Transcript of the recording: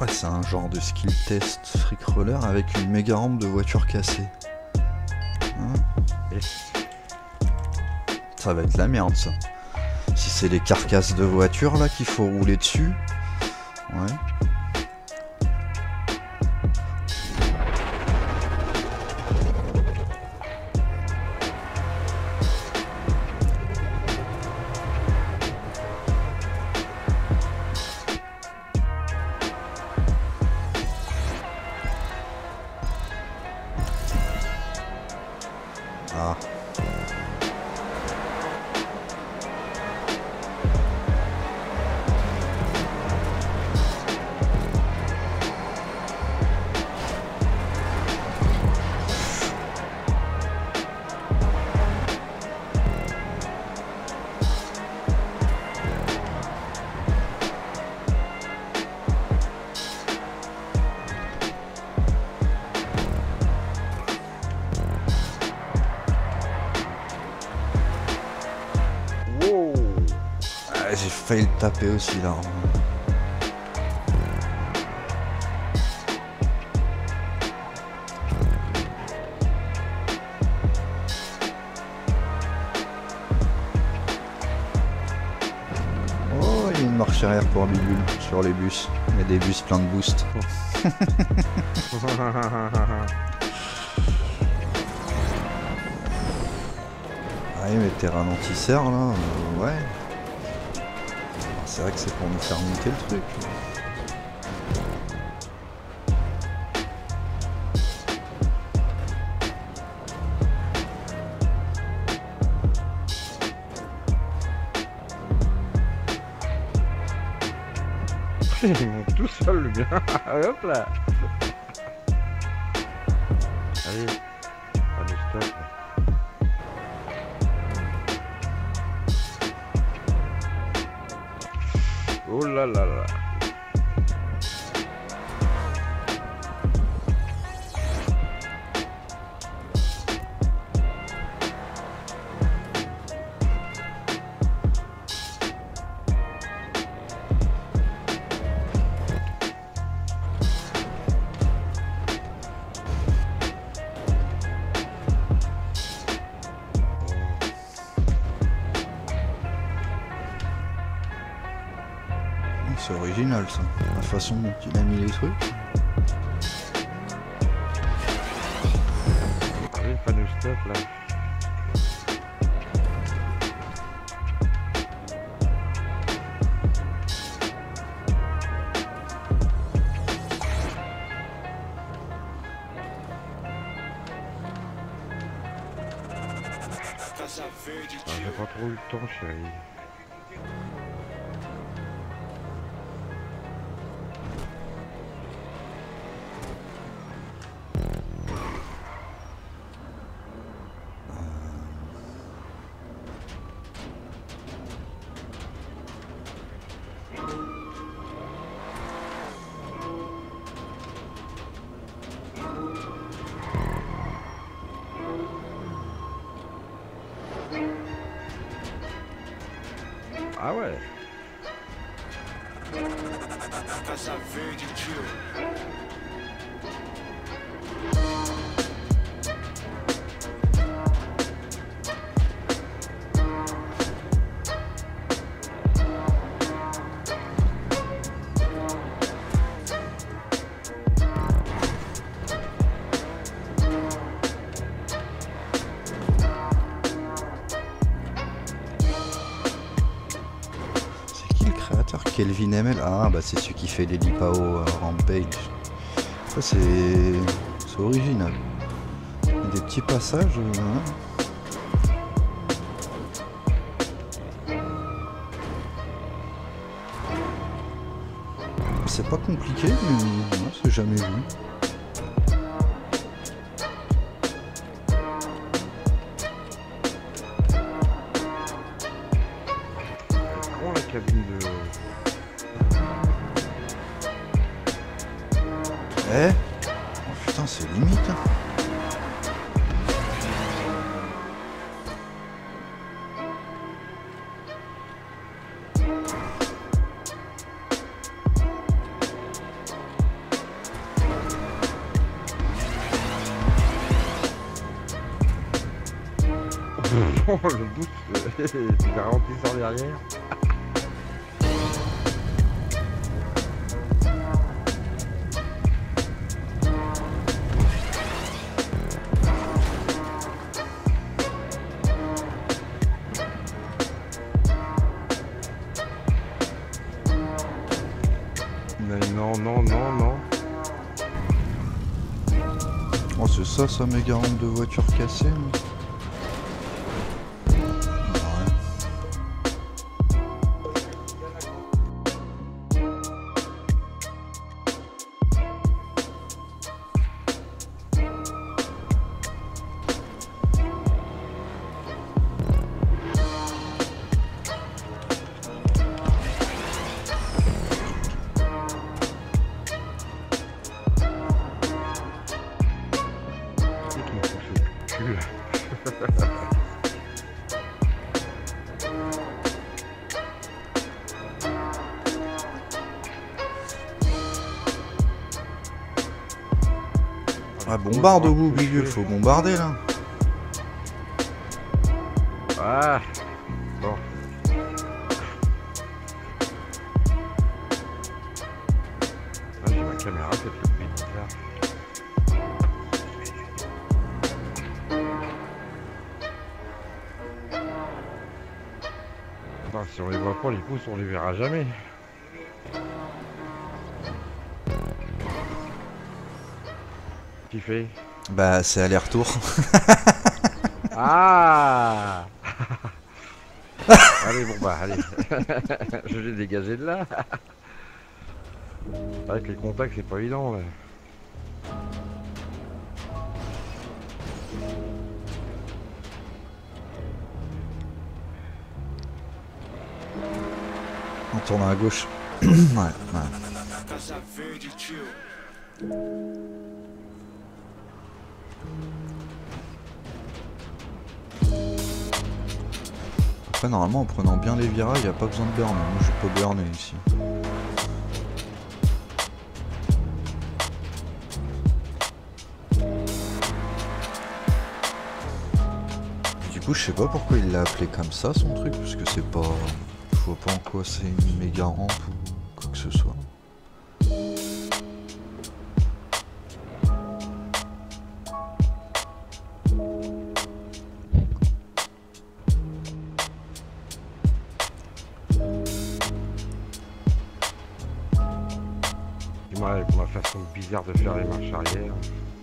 Ouais, c'est un genre de skill test freak roller avec une méga rampe de voiture cassée. Hein, ça va être la merde ça. Si c'est les carcasses de voitures là qu'il faut rouler dessus. Ouais. Ah. J'ai failli le taper aussi là. Oh, il y a une marche arrière pour Bidule sur les bus. Il y a des bus pleins de boost. Ah oui, mais t'es ralentisseur là, ouais. C'est vrai que c'est pour nous faire monter le truc. Il monte tout seul le bien. Hop là. Allez. Allez, stop. Oh là là là. C'est original ça, la façon dont il a mis les trucs. Allez, panneau stop là. J'ai pas trop eu le temps, chérie. Ah ouais. Kelvin ML, ah bah c'est celui qui fait les Lipao Rampage. Ça c'est original. Il y a des petits passages. C'est pas compliqué, mais non, c'est jamais vu. Comment la cabine de... Eh oh putain, c'est limite. Le boost, c'est un ralentisseur derrière. Mais non, non, non, non. Oh, c'est ça méga rampe de voiture cassée. Ah, bombarde au bout, Bigule, faut bombarder là. Ah, bon. Ah, j'ai ma caméra qui fait le bizarre. Enfin, si on les voit pas, les pouces, on les verra jamais. Qui fait? Bah, c'est aller-retour. Ah. Allez, bon bah, allez. Je l'ai dégagé de là. Avec les contacts, c'est pas évident là. On tourne à gauche. Ouais, ouais. Après, normalement, en prenant bien les virages, il n'y a pas besoin de burner. Moi, je peux burner ici. Du coup, je sais pas pourquoi il l'a appelé comme ça, son truc, parce que c'est pas... Je vois pas en quoi c'est une méga rampe ou quoi que ce soit. Dis-moi, avec ma façon bizarre de faire les marches arrière.